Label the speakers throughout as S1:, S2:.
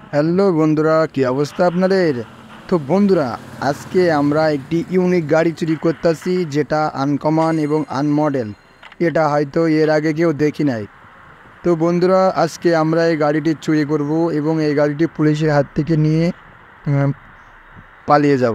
S1: Hello বন্ধুরা, কি অবস্থা আপনাদের? তো বন্ধুরা, আজকে আমরা একটি ইউনিক গাড়ি চুরি করতেছি, যেটা আনকমন এবং আনমডেল। এটা হয়তো এর আগে কেউ দেখি নাই। তো বন্ধুরা, আজকে আমরা এই গাড়িটি চুরি করব এবং এই গাড়িটি পুলিশের হাত থেকে নিয়ে আহ, পালিয়ে যাব।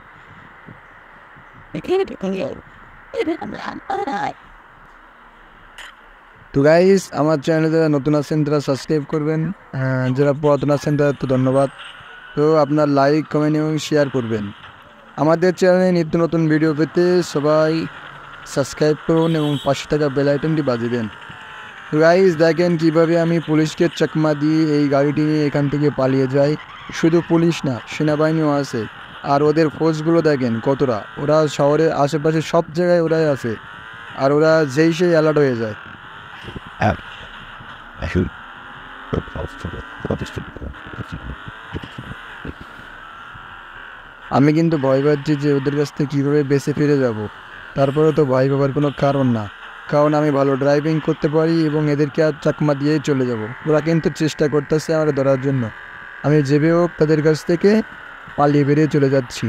S1: তো গাইস, আমার চ্যানেলে যারা নতুন আছেন তারা সাবস্ক্রাইব করবেন, যারা পুরাতন আছেন তাদের তো ধন্যবাদ। তো আপনার লাইক, কমেন্ট এবং শেয়ার করবেন। আমাদের চ্যানেলে নিত্য নতুন ভিডিও পেতে সবাই সাবস্ক্রাইব করুন এবং 500 টাকা বেল আইকনটি বাজিয়ে দেন। তো গাইস, দেখেন কীভাবে আমি পুলিশকে চাকমা দিয়ে এই গাড়িটি নিয়ে এখান থেকে পালিয়ে যাই। শুধু পুলিশ না, সেনাবাহিনীও আছে। আর ওদের ফোর্সগুলো দেখেন কতটা, ওরা শহরের আশেপাশে সব জায়গায় ওরাই আছে। আর ওরা যেই সেই অ্যালার্ট হয়ে যায়। আমি কিন্তু ভয় পাচ্ছি যে ওদের কাছ থেকে কীভাবে বেঁচে ফিরে যাব। তারপরে তো ভয় পাবার কোনো কারণ না, কারণ আমি ভালো ড্রাইভিং করতে পারি এবং এদেরকে আর চাকমা দিয়েই চলে যাব। ওরা কিন্তু চেষ্টা করতেছে আমার ধরার জন্য। আমি যেভাবে হোক তাদের কাছ থেকে পালিয়ে বেরিয়ে চলে যাচ্ছি।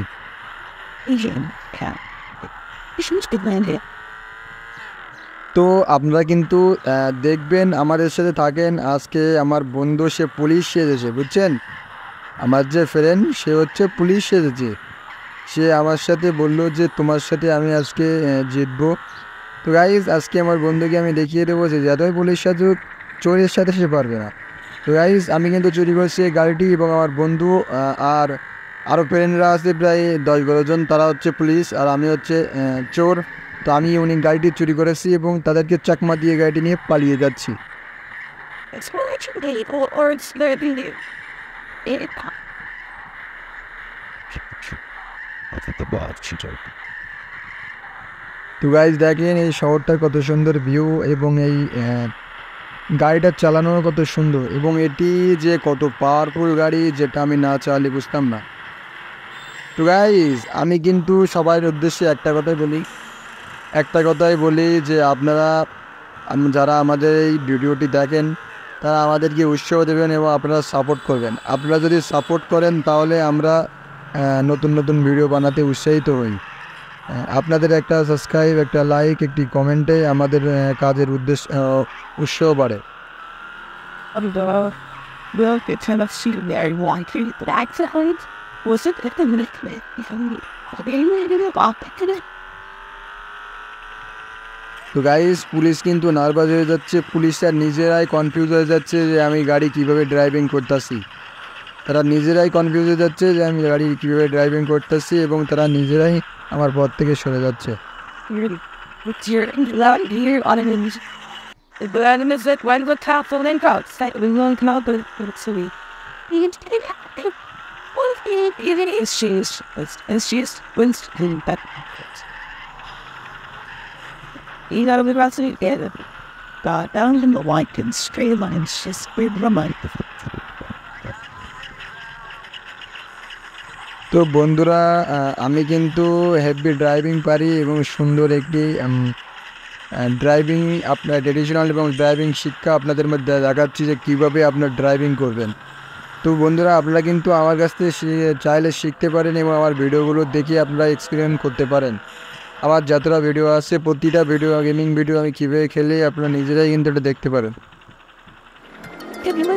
S1: তো আপনারা কিন্তু দেখবেন, আমাদের সাথে থাকেন। আজকে আমার বন্ধু সে পুলিশ সেজেছে, বুঝছেন? আমার যে ফ্রেন্ড সে হচ্ছে পুলিশ সেজেছে। সে আমার সাথে বললো যে তোমার সাথে আমি আজকে জিতবো। তো গাইজ, আজকে আমার বন্ধুকে আমি দেখিয়ে দেবো যে যতই পুলিশ সাজুক, চোরের সাথে সে পারবে না। তো গাইজ, আমি কিন্তু চুরি করছি এই গাড়িটি এবং আমার বন্ধু আর আরও ফ্রেন্ডরা আছে প্রায় 10-12 জন, তারা হচ্ছে পুলিশ আর আমি হচ্ছে চোর। তো আমি উনি গাড়িটি চুরি করেছি এবং তাদেরকে চাকমা দিয়ে গাড়িটি নিয়ে পালিয়ে যাচ্ছি। তো গাইজ, দেখেন এই শহরটার কত সুন্দর ভিউ এবং এই গাড়িটা চালানোর কত সুন্দর, এবং এটি যে কত পাওয়ারফুল গাড়ি যেটা আমি না চালালে বুঝতাম না। তো গাইজ, আমি কিন্তু সবার উদ্দেশ্যে একটা কথাই বলি যে আপনারা যারা আমাদের এই ভিডিওটি দেখেন তারা আমাদেরকে উৎসাহ দেবেন এবং আপনারা সাপোর্ট করবেন। আপনারা যদি সাপোর্ট করেন তাহলে আমরা নতুন নতুন ভিডিও বানাতে উৎসাহিত হই। আপনাদের একটা সাবস্ক্রাইব, একটা লাইক, একটি কমেন্টে আমাদের কাজের উৎসাহ বাড়ে। তো গাইস, পুলিশ কিন্তু নার্ভাস হয়ে যাচ্ছে। পুলিশরা নিজেরাই কনফিউজ হয়ে যাচ্ছে যে আমি গাড়ি কীভাবে ড্রাইভিং করতেছি। তারা নিজেরাই কনফিউজ হয়ে যাচ্ছে যে আমি গাড়ি কীভাবে ড্রাইভিং করতেছি এবং তারা নিজেরাই আমার পথ থেকে সরে যাচ্ছে। তো বন্ধুরা, আমি কিন্তু হেভি ড্রাইভিং পারি এবং সুন্দর একটি ড্রাইভিং আপনার ট্রেডিশনাল এবং ড্রাইভিং শিক্ষা আপনাদের মধ্যে দেখাচ্ছি যে কীভাবে আপনার ড্রাইভিং করবেন। তো বন্ধুরা, আপনারা কিন্তু আমার কাছ থেকে চাইলে শিখতে পারেন এবং আমার ভিডিওগুলো দেখে আপনারা এক্সপেরিমেন্ট করতে পারেন। আমার যতটা ভিডিও আছে প্রতিটা ভিডিও, গেমিং ভিডিও আমি কীভাবে খেলি আপনারা নিজেরাই কিন্তু এটা দেখতে পারেন।